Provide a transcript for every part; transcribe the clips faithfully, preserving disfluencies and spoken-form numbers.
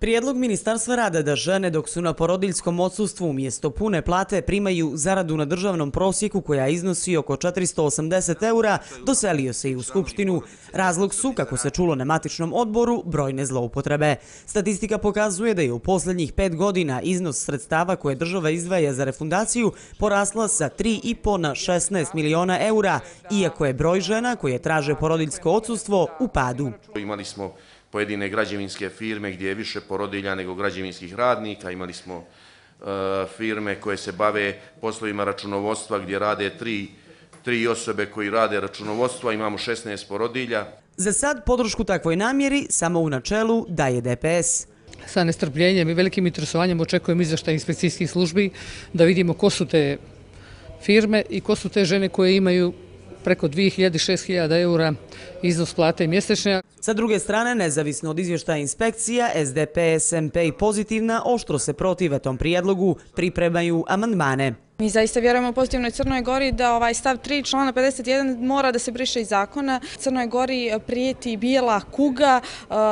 Prijedlog Ministarstva rada da žene dok su na porodiljskom odsustvu umjesto pune plate primaju zaradu na državnom prosjeku koja iznosi oko četiristo osamdeset eura doselio se i u Skupštinu. Razlog su, kako se čulo na matičnom odboru, brojne zloupotrebe. Statistika pokazuje da je u posljednjih pet godina iznos sredstava koje država izdvaja za refundaciju porasla sa tri i po na šesnaest miliona eura, iako je broj žena koje traže porodiljsko odsustvo u padu. Imali smo pojedine građevinske firme gdje je više porodilja nego građevinskih radnika. Imali smo uh, firme koje se bave poslovima računovodstva gdje rade tri, tri osobe koji rade računovodstvo, imamo šesnaest porodilja. Za sad podršku takvoj namjeri samo u načelu daje D P S. Sa nestrpljenjem i velikim interesovanjem očekujem izvještaj inspekcijskih službi da vidimo ko su te firme i ko su te žene koje imaju preko dvije hiljade do šest hiljada eura iznos plate mjesečne. Sa druge strane, nezavisno od izvještaja inspekcija, S D P, S M P i Pozitivna oštro se protive tom prijedlogu, pripremaju amandmane. Mi zaista vjerujemo u pozitivnoj Crnoj Gori da ovaj stav tri člana pedeset jedan mora da se briše iz zakona. Crnoj Gori prijeti bijela kuga,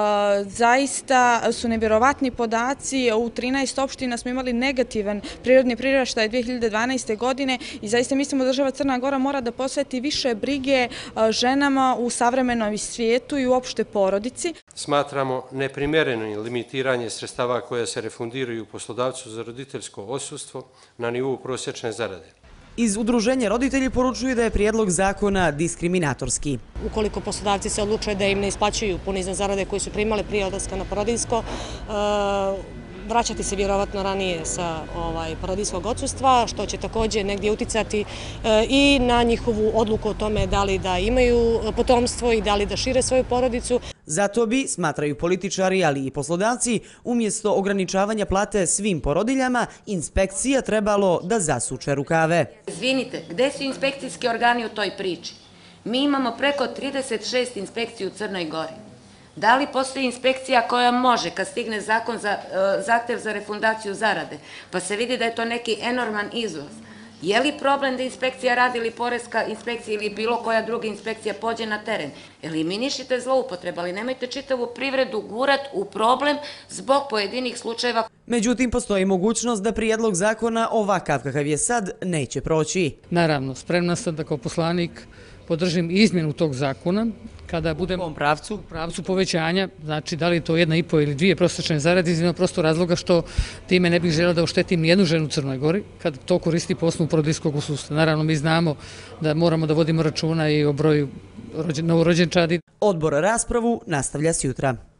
zaista su nevjerovatni podaci. U trinaest opština smo imali negativan prirodni priraštaj dvije hiljade dvanaeste. godine i zaista mislimo da država Crna Gora mora da posveti više brige ženama u savremenom svijetu i uopšte porodici. Smatramo neprimjereno limitiranje sredstava koja se refundiraju poslodavcu za roditeljsko odsustvo na nivou prosječne zarade. Iz udruženja roditelji poručuju da je prijedlog zakona diskriminatorski. Ukoliko poslodavci se odlučuje da im ne isplaćuju puni iznos zarade koji su primali prije odlaska na porodiljsko, vraćati se vjerovatno ranije sa ovaj, porodiljskog odsustva, što će također negdje uticati e, i na njihovu odluku o tome da li da imaju potomstvo i da li da šire svoju porodicu. Zato bi, smatraju političari, ali i poslodavci, umjesto ograničavanja plate svim porodiljama, inspekcija trebalo da zasuče rukave. Izvinite, gde su inspekcijski organi u toj priči? Mi imamo preko trideset šest inspekcija u Crnoj Gori. Da li postoji inspekcija koja može, kad stigne zakon za, zahtev za refundaciju zarade, pa se vidi da je to neki enorman izvoz? Je li problem da inspekcija radi ili poreska inspekcija ili bilo koja druga inspekcija pođe na teren? Eliminišite zloupotrebe, ali nemojte čitavu privredu gurat u problem zbog pojedinih slučajeva. Međutim, postoji mogućnost da prijedlog zakona ovakav kakav je sad neće proći. Naravno, spremna sam da kao poslanik podržim izmjenu tog zakona kada budemo u pravcu, pravcu povećanja, znači da li je to jedna i po ili dvije prosječne zarade, iz jednog prostog razloga što time ne bih željela da oštetim nijednu ženu u Crnoj Gori kad to koristi po osnovu porodiljskog odsustva. Naravno, mi znamo da moramo da vodimo računa i o broju novorođenčadi. Odbor raspravu nastavlja sjutra.